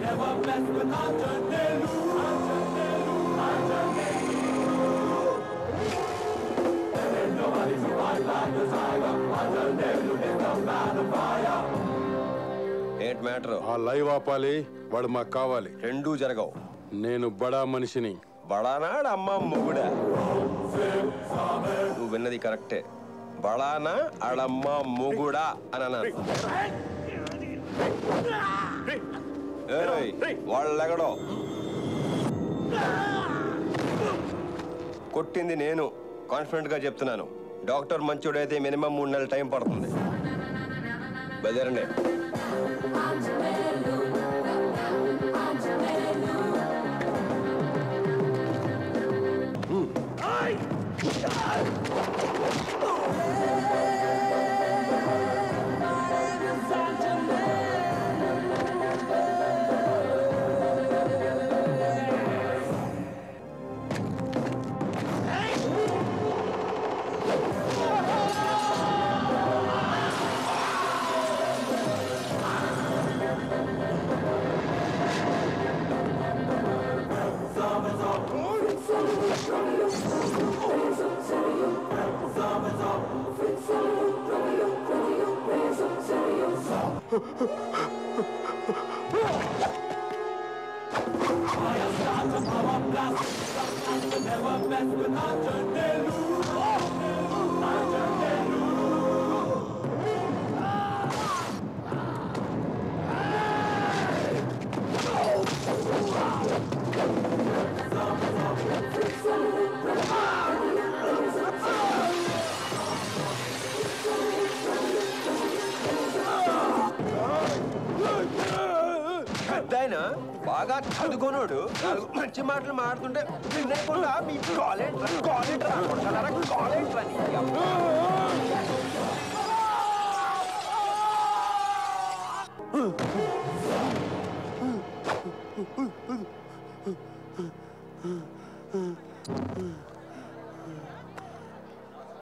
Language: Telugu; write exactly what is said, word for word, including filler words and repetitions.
ఏంటి మ్యాటర్? ఆ లైవ్ ఆపాలి, వాడు మాకు కావాలి. రెండూ జరగవు. నేను బడా మనిషిని. బడానాడు అమ్మ మొగుడా? నువ్వు విన్నది కరెక్టే. బడానా ఆడమ్మ మొగుడా అని అన్నాను. వాళ్ళెగడో కొట్టింది నేను. కాన్ఫిడెంట్ గా చెప్తున్నాను. డాక్టర్ మంచోడైతే మినిమం మూడు నెలల టైం పడుతుంది. బెదరండి. పెద్దాయన బాగా చదువుకోనోడు మంచి మాటలు మాడుతుంటే వినకుండా మీ కాలేజ్ కాలేజ్ కాలేజ్ అని